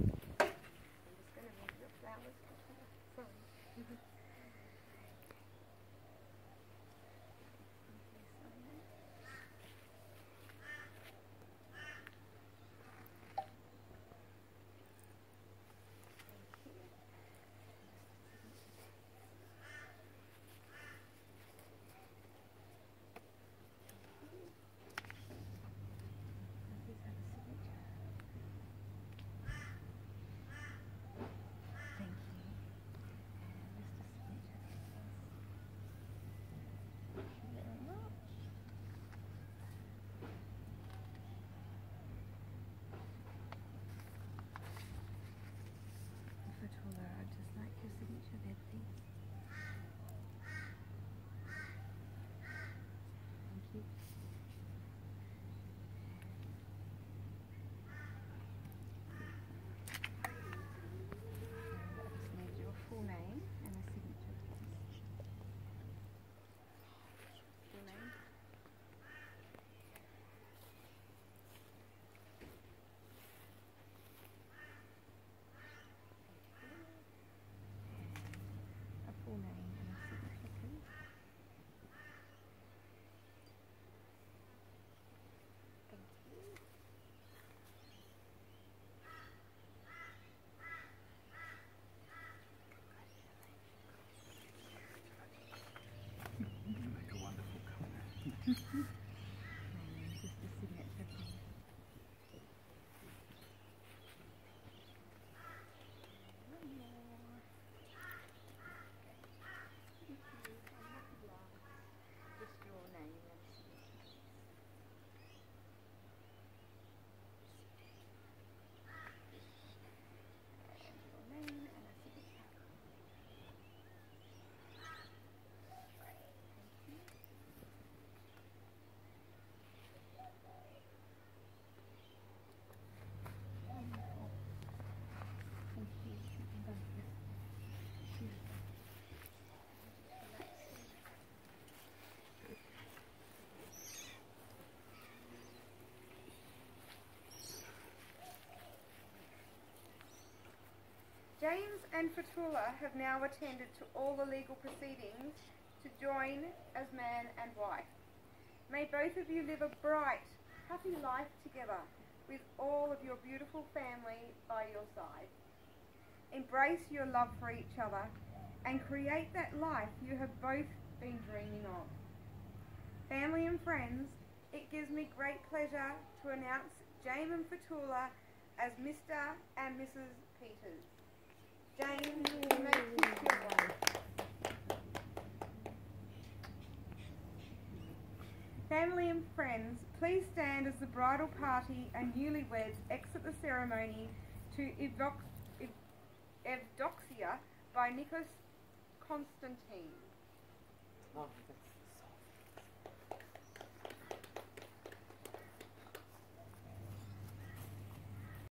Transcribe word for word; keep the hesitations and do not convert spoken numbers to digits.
just going to move your flowers to here. Sorry. Fatula, I'd just like your signature there, please. Thank you. I just need your full name and a signature, please. Full name. A full name and a signature, please. Thank you. You make a wonderful cover. And just a signature, please. One more. Thank you. Just your name and signature. And your name and a signature. Thank you. Wonderful. Thank you. Thank you. James and Fatula have now attended to all the legal proceedings to join as man and wife. May both of you live a bright, happy life together with all of your beautiful family by your side. Embrace your love for each other and create that life you have both been dreaming of. Family and friends, it gives me great pleasure to announce James and Fatula as Mister and Missus Peters. James, you may kiss your wife. Family and friends, please stand as the bridal party and newlyweds exit the ceremony to Evdox Evdoxia by Nikos Constantine. Oh, that's